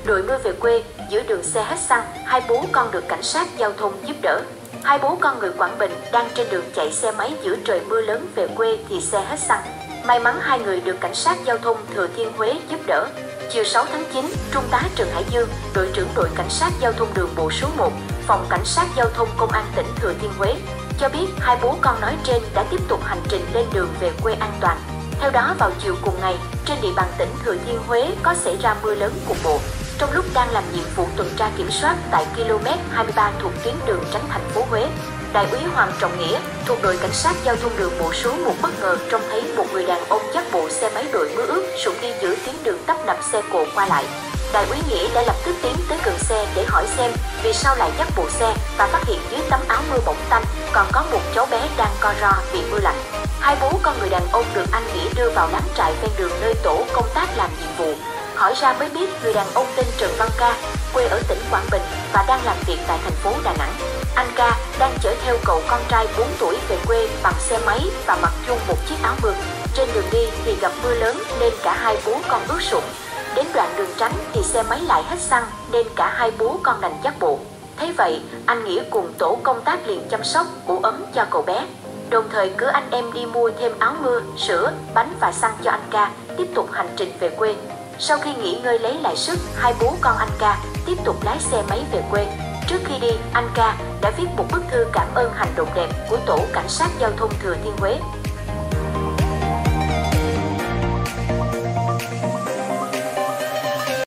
Đội mưa về quê, giữa đường xe hết xăng, hai bố con được cảnh sát giao thông giúp đỡ. Hai bố con người Quảng Bình đang trên đường chạy xe máy giữa trời mưa lớn về quê thì xe hết xăng. May mắn hai người được cảnh sát giao thông Thừa Thiên Huế giúp đỡ. Chiều 6 tháng 9, Trung tá Trần Hải Dương, đội trưởng đội cảnh sát giao thông đường bộ số 1, phòng cảnh sát giao thông công an tỉnh Thừa Thiên Huế, cho biết hai bố con nói trên đã tiếp tục hành trình lên đường về quê an toàn. Theo đó, vào chiều cùng ngày, trên địa bàn tỉnh Thừa Thiên Huế có xảy ra mưa lớn cục bộ. Trong lúc đang làm nhiệm vụ tuần tra kiểm soát tại km 23 thuộc tuyến đường tránh thành phố Huế, Đại úy Hoàng Trọng Nghĩa thuộc đội cảnh sát giao thông đường bộ số 1 bất ngờ trông thấy một người đàn ông dắt bộ xe máy đội mưa ướt sũng đi giữa tuyến đường tấp nập xe cộ qua lại. Đại úy Nghĩa đã lập tức tiến tới gần xe để hỏi xem vì sao lại dắt bộ xe và phát hiện dưới tấm áo mưa mỏng tanh còn có một cháu bé đang co ro vì mưa lạnh. Hai bố con người đàn ông được anh Nghĩa đưa vào lán trại ven đường nơi tổ công tác làm nhiệm vụ. Hỏi ra mới biết người đàn ông tên Trần Văn Ca, quê ở tỉnh Quảng Bình và đang làm việc tại thành phố Đà Nẵng. Anh Ca đang chở theo cậu con trai 4 tuổi về quê bằng xe máy và mặc chung một chiếc áo mưa. Trên đường đi thì gặp mưa lớn nên cả hai bố con ướt sũng. Đến đoạn đường tránh thì xe máy lại hết xăng nên cả hai bố con đành dắt bộ. Thế vậy, anh Nghĩa cùng tổ công tác liền chăm sóc, ủ ấm cho cậu bé. Đồng thời cử anh em đi mua thêm áo mưa, sữa, bánh và xăng cho anh Ca, tiếp tục hành trình về quê. Sau khi nghỉ ngơi lấy lại sức, hai bố con anh Ca tiếp tục lái xe máy về quê. Trước khi đi, anh Ca đã viết một bức thư cảm ơn hành động đẹp của tổ cảnh sát giao thông Thừa Thiên Huế.